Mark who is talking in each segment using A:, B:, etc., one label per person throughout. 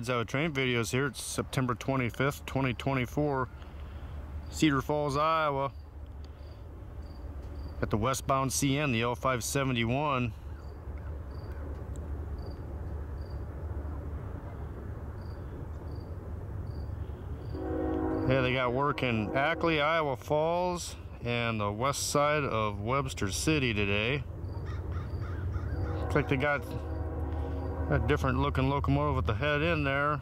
A: Rides Out of Train videos here. It's September 25th, 2024, Cedar Falls, Iowa. At the westbound CN, the L571. Yeah, they got work in Ackley, Iowa Falls, and the west side of Webster City today. Looks like they got a different looking locomotive with the head in there.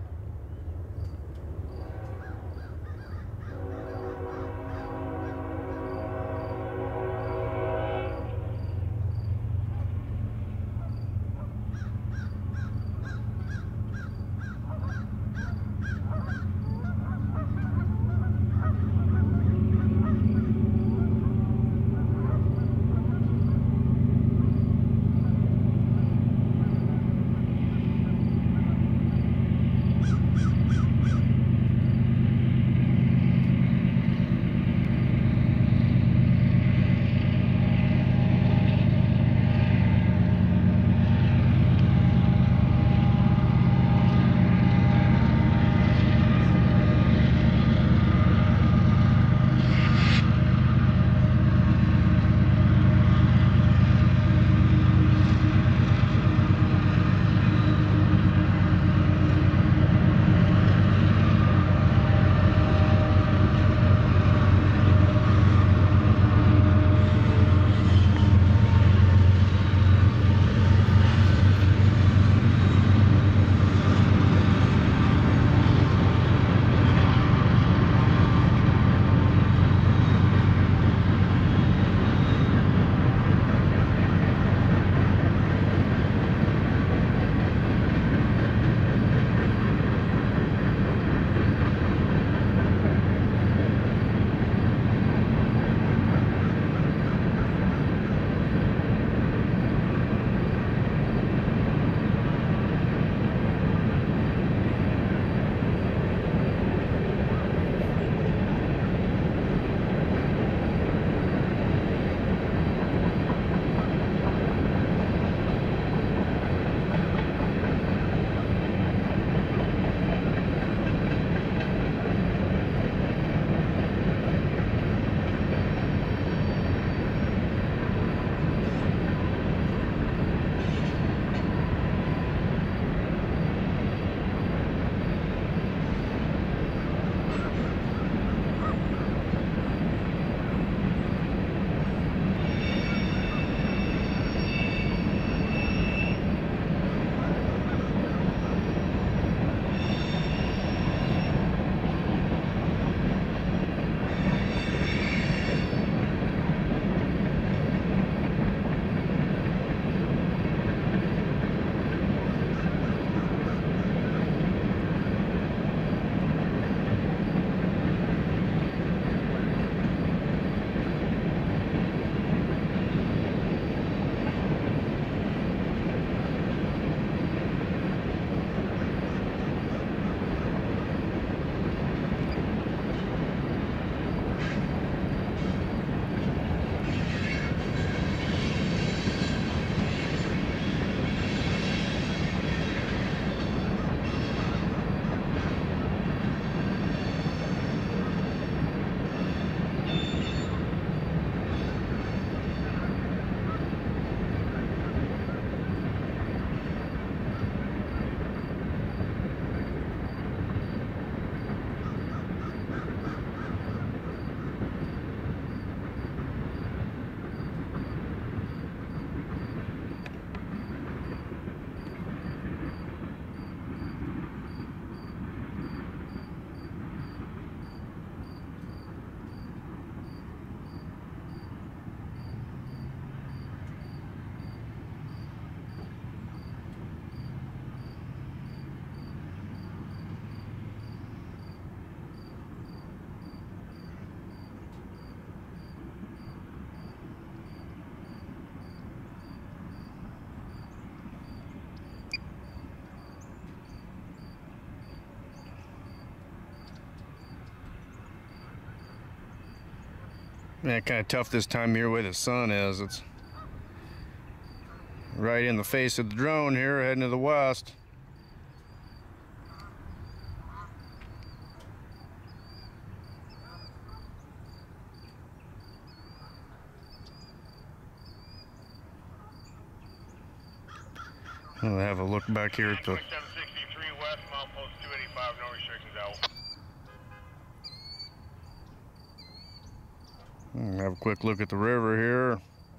A: Yeah, kind of tough this time of year where the sun is. It's right in the face of the drone here heading to the west. I'll have a look back here at the
B: 763 west, milepost 285, no restrictions out.
A: have a quick look at the river here.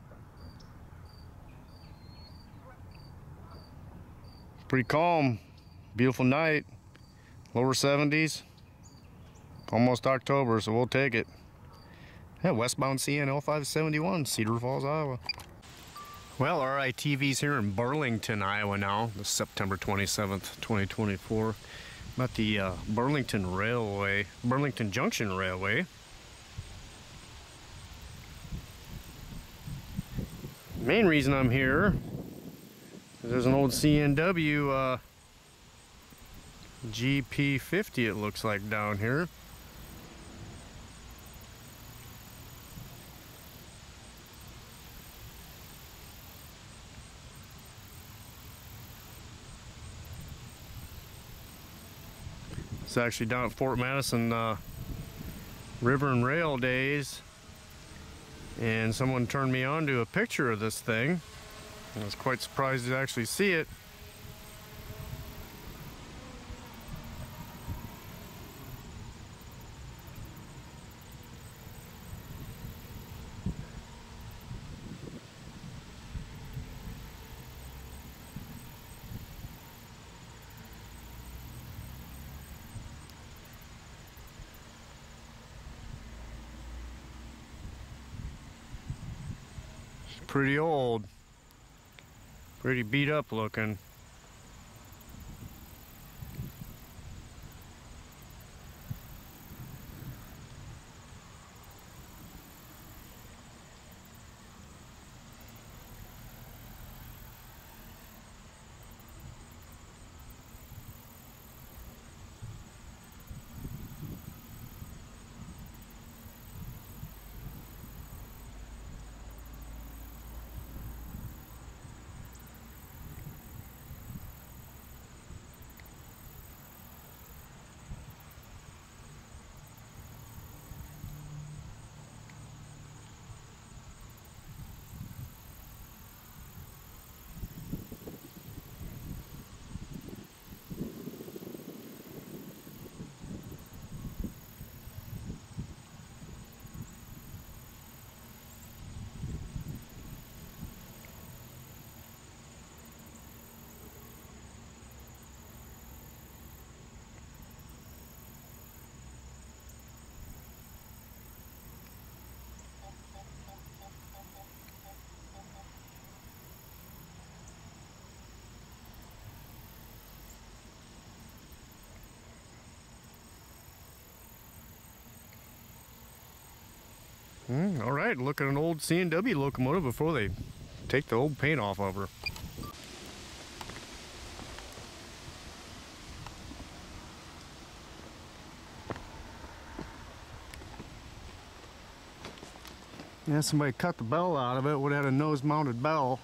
A: Pretty calm, beautiful night, lower 70s, almost October, so we'll take it. Yeah, westbound CN L571, Cedar Falls, Iowa. Well, RITV's here in Burlington, Iowa now. This is September 27th, 2024. I'm at the Burlington Junction Railway. Main reason I'm here is there's an old CNW GP50, it looks like, down here. It's actually down at Fort Madison River and Rail days, and someone turned me on to a picture of this thing. I was quite surprised to actually see it. Pretty old, pretty beat up looking. All right, look at an old CNW locomotive before they take the old paint off of her. Yeah, somebody cut the bell out of it. Would have had a nose-mounted bell.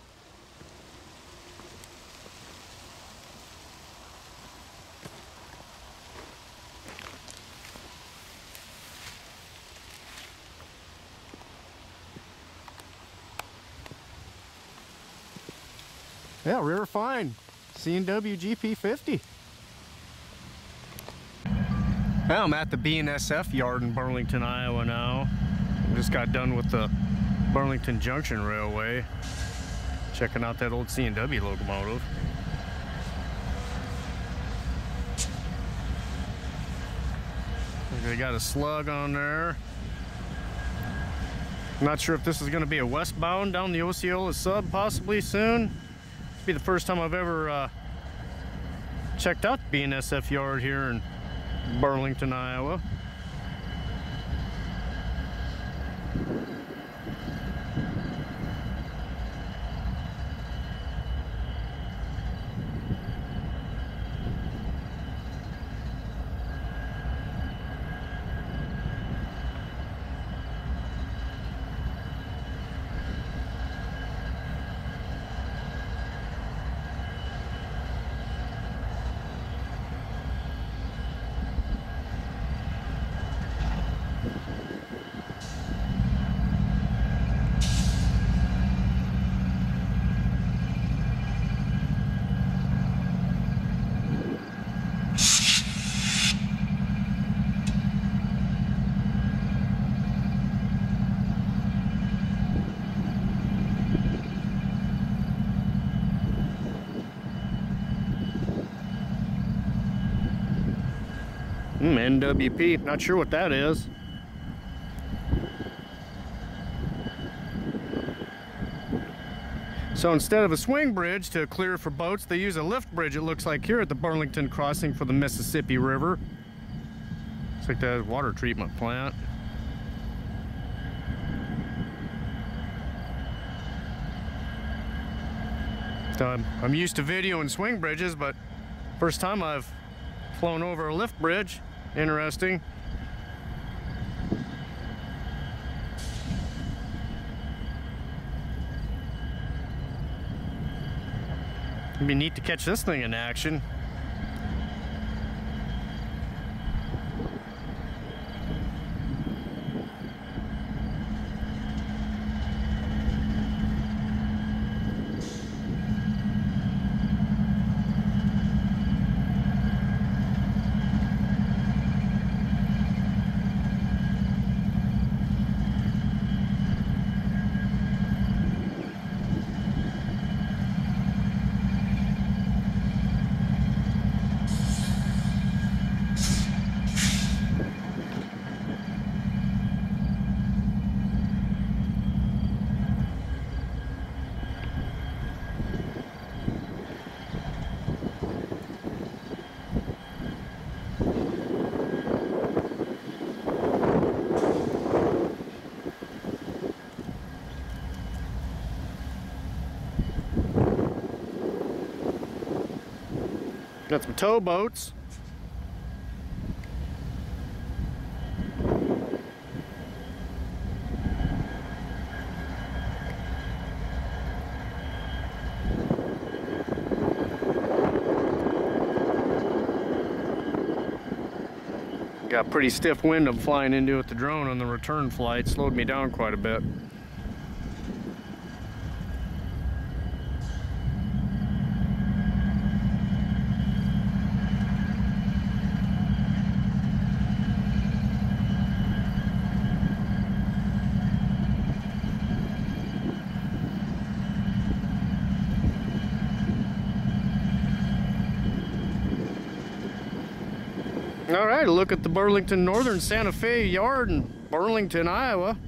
A: Yeah, River fine. CNW GP50. Well, I'm at the Bnsf yard in Burlington, Iowa now. Just got done with the Burlington Junction Railway. Checking out that old CNW locomotive. They got a slug on there. Not sure if this is going to be a westbound down the Osceola sub possibly soon. Be the first time I've ever checked out the Bnsf yard here in Burlington, Iowa. NWP, not sure what that is. So instead of a swing bridge to clear for boats, they use a lift bridge, it looks like, here at the Burlington crossing for the Mississippi River. Looks like that water treatment plant. So I'm used to videoing swing bridges, but first time I've flown over a lift bridge. Interesting. It'd be neat to catch this thing in action. Got some towboats. Got pretty stiff wind I'm flying into with the drone on the return flight. Slowed me down quite a bit. All right, a look at the Burlington Northern Santa Fe Yard in Burlington, Iowa.